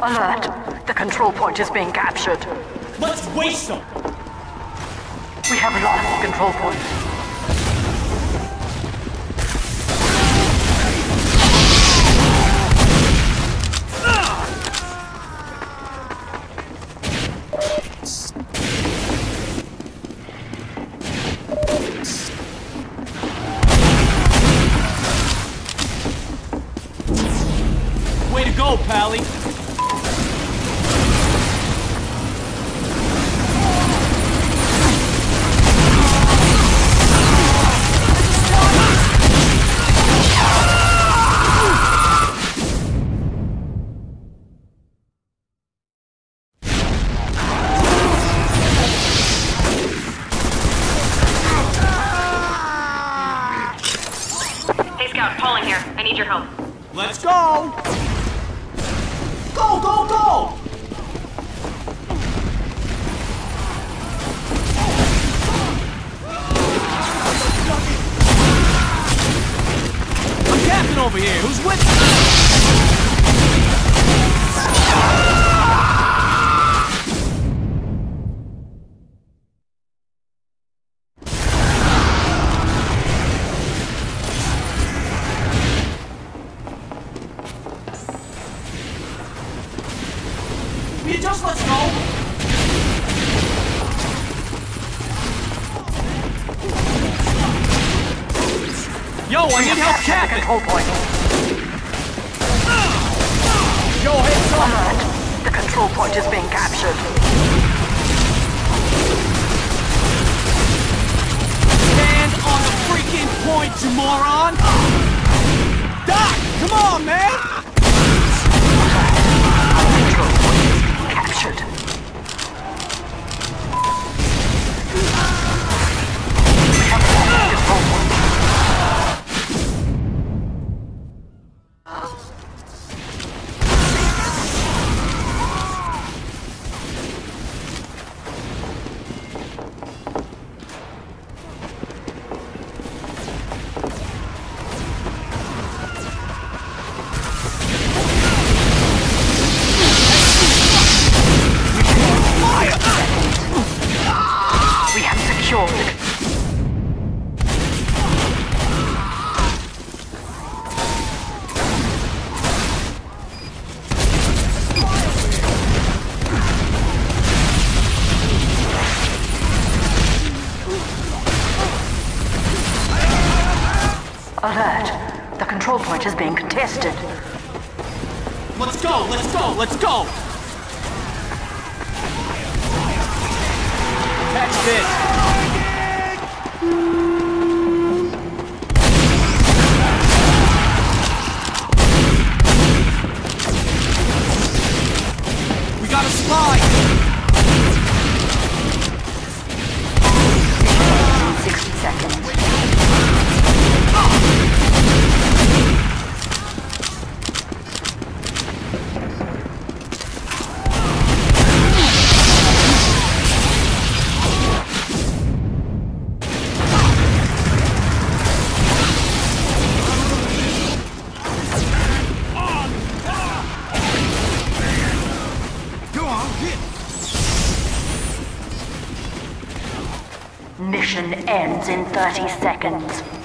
Alert! The control point is being captured. Let's waste them! We have lost control point. Way to go, Pally! Hey Scout, Pauling here. I need your help. Let's go! Go, go, go! I'm Captain over here. Who's with me? You just let's go! Yo, I need help capping! Control point. Yo, heads up! Alert! The control point is being captured. Stand on the freaking point, you moron! Doc, come on, man! Control point is being captured. We have lost control point. Alert! The control point is being contested. Let's go, let's go, let's go! Catch this! We got a slide! 60 seconds. Mission ends in 30 seconds.